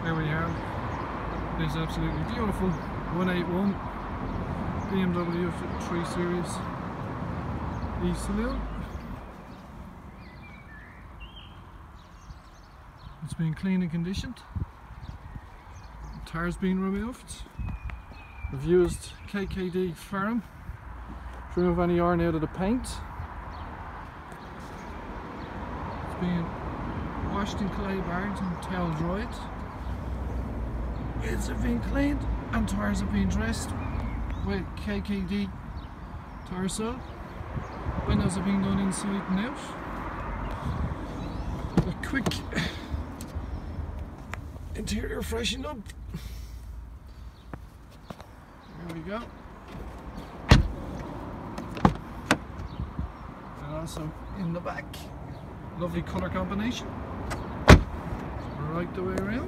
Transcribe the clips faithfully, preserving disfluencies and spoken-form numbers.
There we are. It is absolutely beautiful. one eighty-one B M W three Series E Saloon. It's been cleaned and conditioned. The tire's been removed. I've used K K D Ferrum to remove any iron out of the paint. It's been washed in clay bags and towel dried. Wheels have been cleaned and tyres have been dressed with K K D tyre sol. Windows have been done inside and out. A quick interior freshen up. There we go. And also in the back, lovely colour combination. Right the way around.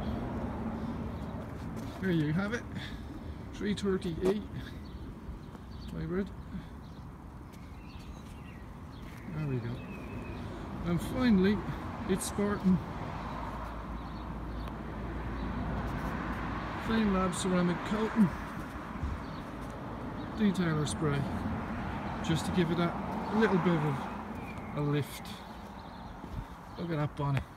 There you have it. three thirty E hybrid. There we go. And finally, it's sporting FameLab ceramic coating detailer spray, just to give it that little bit of a lift. Look at that bonnet.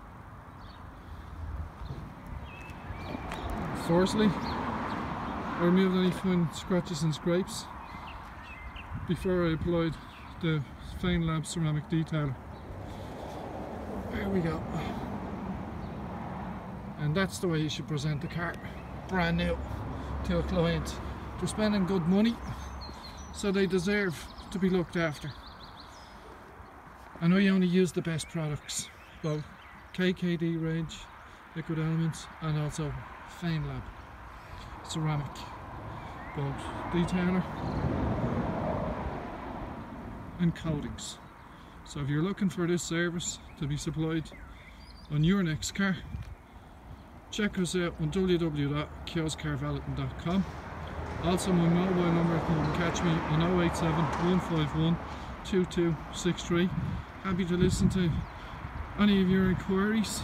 Firstly, I removed any fine scratches and scrapes before I applied the FameLab ceramic detailer. There we go. And that's the way you should present the car, brand new, to a client. They're spending good money, so they deserve to be looked after. And I only use the best products, both K K D range, Liquid Elements, and also FameLab ceramic, both detailer and coatings. So if you're looking for this service to be supplied on your next car, check us out on w w w dot kiosk car valeting dot com. Also, my mobile number, you can catch me on oh eight seven, one five one, two two six three. Happy to listen to any of your inquiries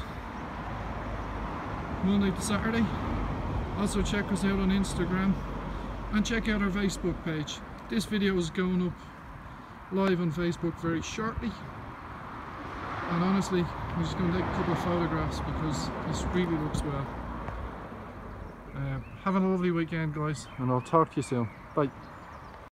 Monday to Saturday. Also check us out on Instagram and check out our Facebook page. This video is going up live on Facebook very shortly, and honestly I'm just going to take a couple of photographs because this really looks well. Uh, have a lovely weekend, guys, and I'll talk to you soon. Bye.